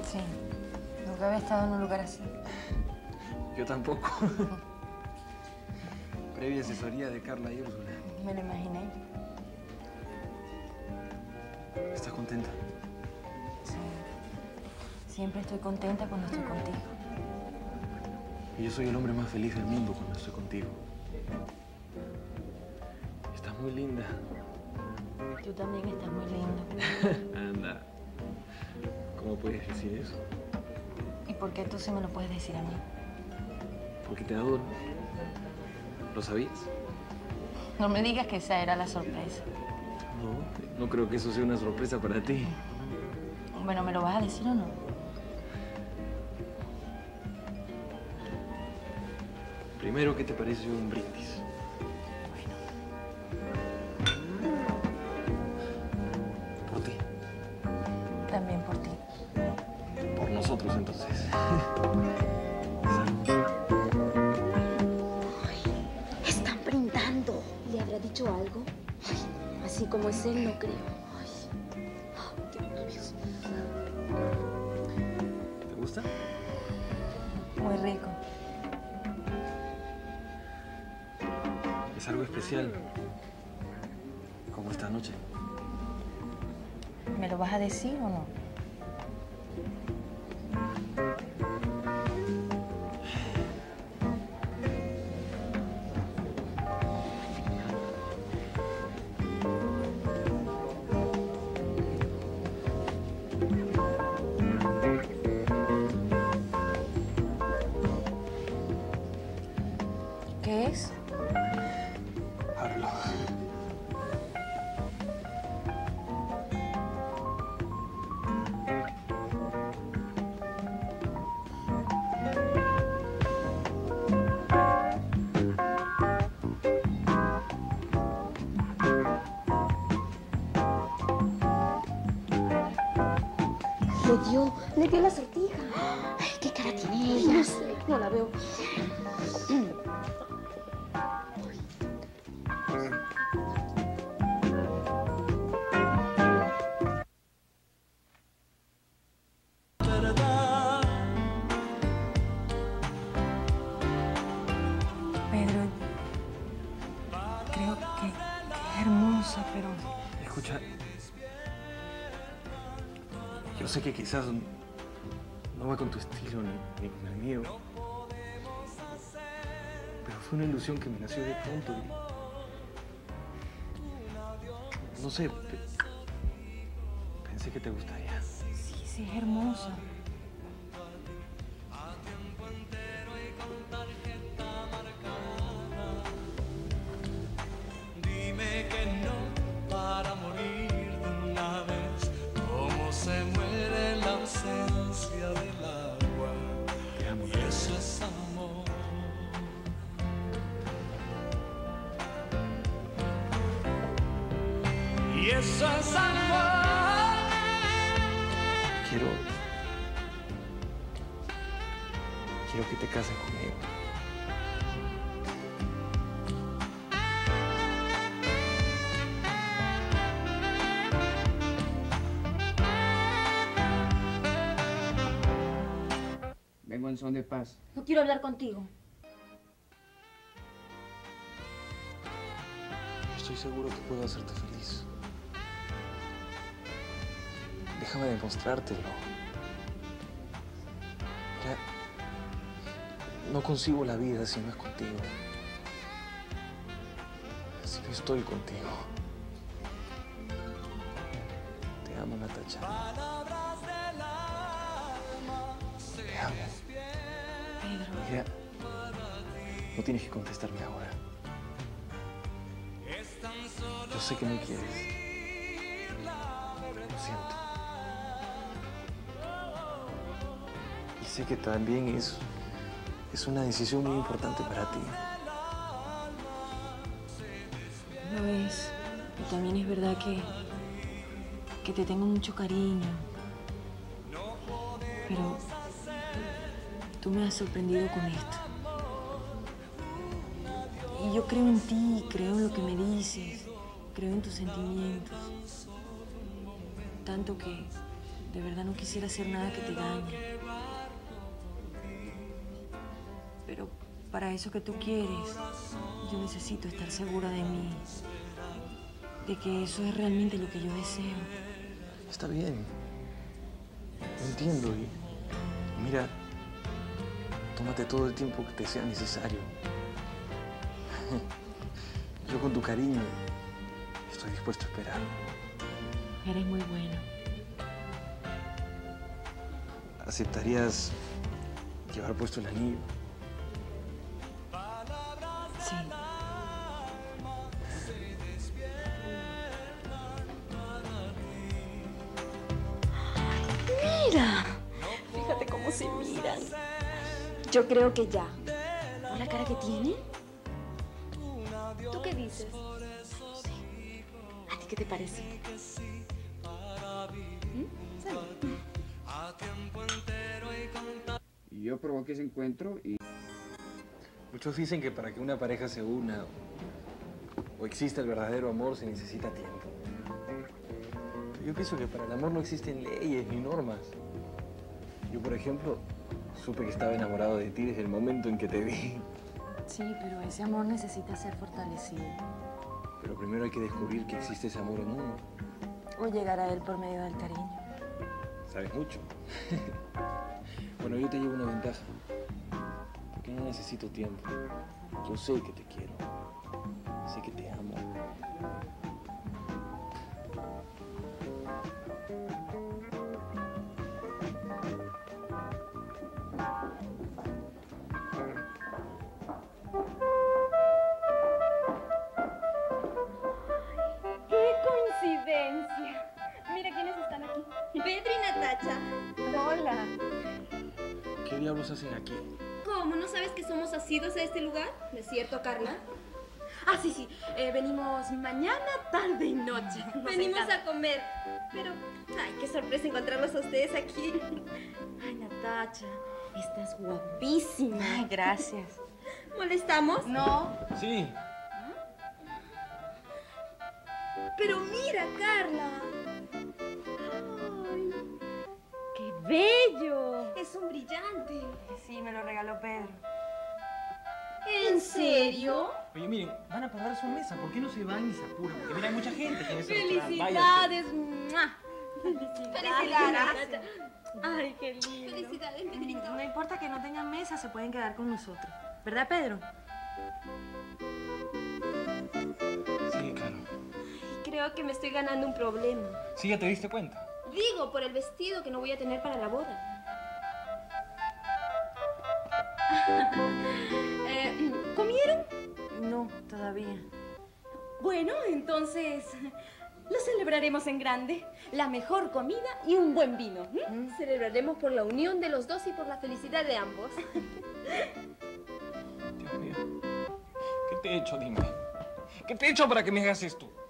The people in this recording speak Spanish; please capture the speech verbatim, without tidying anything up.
Sí. Nunca había estado en un lugar así. Yo tampoco. Previa asesoría de Carla y Úrsula. Me lo imaginé. ¿Estás contenta? Sí. Siempre estoy contenta cuando estoy contigo. Y yo soy el hombre más feliz del mundo cuando estoy contigo. Estás muy linda. Tú también estás muy lindo. Anda. ¿Cómo puedes decir eso? ¿Y por qué tú sí me lo puedes decir a mí? Porque te adoro. ¿Lo sabías? No me digas que esa era la sorpresa. No, no creo que eso sea una sorpresa para ti. Bueno, ¿me lo vas a decir o no? Primero, ¿qué te parece un brindis? Por ti. También por ti. Por nosotros, entonces. Están brindando. ¿Le habrá dicho algo? Ay, así como es él, no creo. Ay, qué nervios. ¿Te gusta? Muy rico. Es algo especial. Como esta noche. ¿Me lo vas a decir o no? ¿Qué es? Pablo. Le dio, le dio la sortija. Ay, ¿qué cara tiene ella? No sé, no la veo. Pedro, creo que, que es hermosa, pero... Escucha. Yo sé que quizás no va con tu estilo ni, ni con el mío. Pero fue una ilusión que me nació de pronto. Y... No sé. Pe pensé que te gustaría. Sí, sí, es hermosa. Dime que no para morir de una vez, como se muere la ausencia del agua. Te amo. Y eso es amor. Y eso es amor. Quiero... Quiero que te cases conmigo. Vengo en son de paz. No quiero hablar contigo. Estoy seguro que puedo hacerte feliz. Déjame demostrártelo. Ya no concibo la vida si no es contigo. Si no estoy contigo. Te amo, Natacha. Te amo. Pedro. Mira, no tienes que contestarme ahora. Yo sé que me quieres. Lo siento. Y sé que también es, es una decisión muy importante para ti. Lo es. Y también es verdad que, que te tengo mucho cariño. Pero tú me has sorprendido con esto. Y yo creo en ti, creo en lo que me dices, creo en tus sentimientos. Tanto que De verdad no quisiera hacer nada que te dañe. Pero para eso que tú quieres, yo necesito estar segura de mí. De que eso es realmente lo que yo deseo. Está bien. Lo entiendo y... Mira, tómate todo el tiempo que te sea necesario. Yo con tu cariño estoy dispuesto a esperar. Eres muy bueno. ¿Aceptarías llevar puesto el anillo? Sí. Mira, fíjate cómo se miran. Yo creo que ya. ¿Por la cara que tiene? ¿Tú qué dices? Sí. ¿A ti qué te parece? ¿Mm? ¿Sale? Y yo provoqué ese encuentro y... Muchos dicen que para que una pareja se una o exista el verdadero amor se necesita tiempo. Pero yo pienso que para el amor no existen leyes ni normas. Yo, por ejemplo, supe que estaba enamorado de ti desde el momento en que te vi. Sí, pero ese amor necesita ser fortalecido. Pero primero hay que descubrir que existe ese amor en uno. O llegar a él por medio del cariño. Sabes mucho. Bueno, yo te llevo una ventaja. Porque no necesito tiempo. Yo sé que te quiero. Sé que te amo. ¡Qué coincidencia! Mira quiénes están aquí. Pedro y Natacha. Hola. ¿Qué diablos hacen aquí? ¿Cómo? ¿No sabes que somos asidos a este lugar? ¿No es cierto, Carla? Ah, sí, sí. Eh, venimos mañana, tarde y noche. Nos venimos encanta. A comer. Pero, ay, qué sorpresa encontrarlos a ustedes aquí. Ay, Natacha, estás guapísima. Ay, gracias. ¿Molestamos? No. Sí. Pero mira, Carla. Ay, qué bello. Es un brillante. Sí, me lo regaló Pedro. ¿En serio? Oye, miren, van a pagar su mesa. ¿Por qué no se van y se apuran? Porque mira, hay mucha gente que en ese restaurante. ¡Felicidades! ¡Mua! Felicidades. Ay, qué lindo. Felicidades, Pedrito. No importa que no tengan mesa, se pueden quedar con nosotros. ¿Verdad, Pedro? Sí, claro. Creo que me estoy ganando un problema. Sí, ya te diste cuenta. Digo, por el vestido que no voy a tener para la boda. eh, ¿Comieron? No, todavía. Bueno, entonces lo celebraremos en grande. La mejor comida y un buen vino. ¿Mm? Celebraremos por la unión de los dos y por la felicidad de ambos. Dios mío. ¿Qué te he hecho, dime? ¿Qué te he hecho para que me hagas esto?